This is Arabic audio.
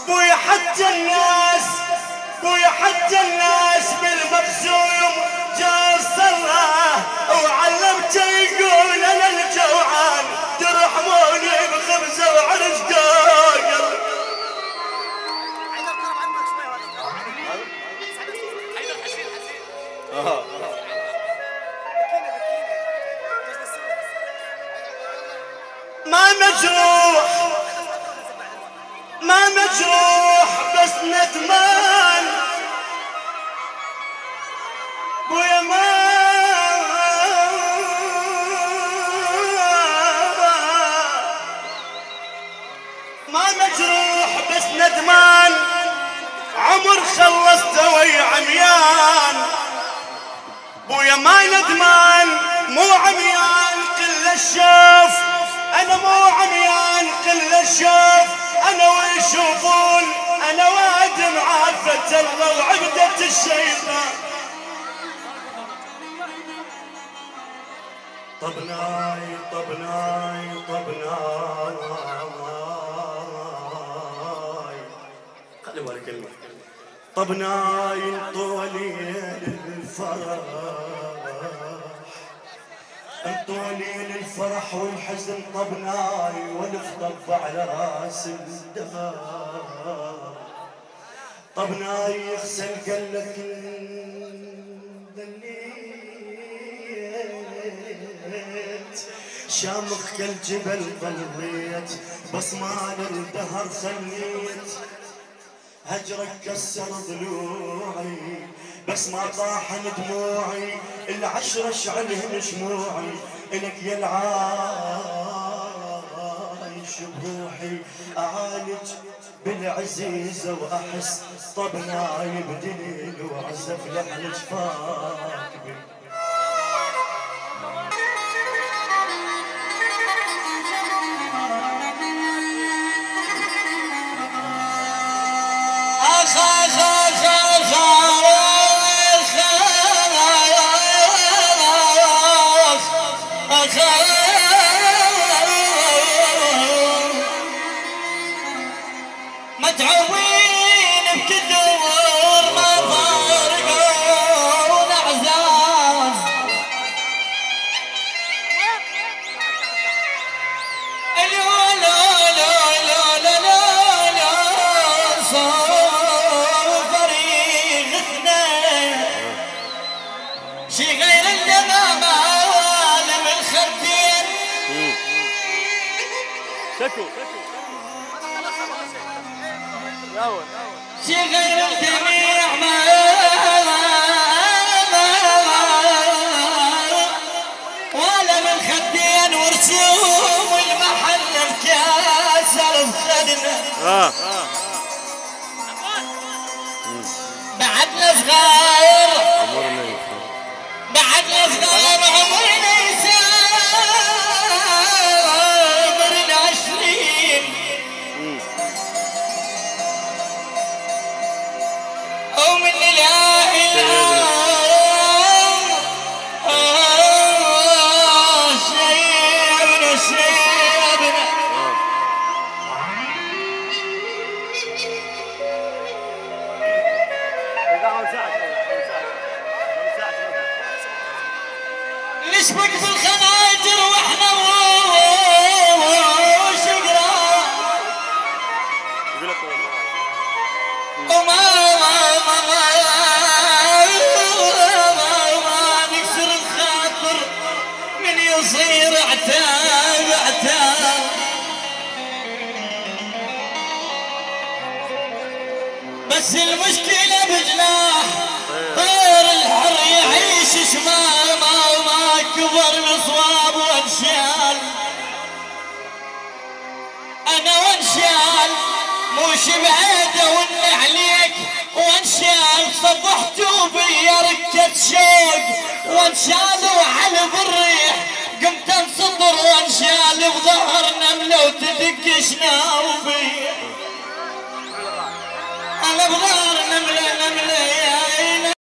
بويا حتى الناس بويا حتى الناس بالمقسوم جاصله وعلمته يقول انا الجوعان ترحموني بخبزه وعرش قاقل. ما مجروح بس ندمان بويا ما مجروح بس ندمان عمر خلصته ويا عميان بويا ما ندمان مو عميان كل الشوف انا مو عميان كل الشوف انا ويشوفون انا واد معافة الله وعبدة الشيطان. طبناي طبناي طبناي خلي بالك كلمة طبناي طولي الفرح انطوني للفرح والحزن طبناي والفضب على راس الدهر طبناي يغسل قلك ضليت شامخ كالجبل ضليت بس ما للدهر خليت هجرك كسر ضلوعي بس ما طاحن دموعي العشرة شعلهن شموعي إلك يا العايش بروحي أعالج بالعزيزة وأحس طبناي بدليل وعزف لحن جفاك متعوين بكدور ما فارقون اعزاز لا لا لا لا لا لا صار فريقنا شي غير اليمامة عالم الخدين شكو شي غير الجميع ما ولا من خدين ورسوم المحل الكاسر بخدنا بعدنا صغير بعدنا صغير عمرنا يسافر ال20 ومن اله شيبنا شيبنا نشبك في الخناجر واحنا وشقرا وما نكسر الخاطر من يصير عتاب عتاب بس المشكلة بجناح طير الحر يعيش شمامة وما كبر بصواب وانشال انا وانشال مو شبعته ون عليك وانشال صبحتوا بيا ركة شوق وانشالوا على بالريح قمت انسطر وانشال بظهر نملة وتدق شناوبي انا بظهر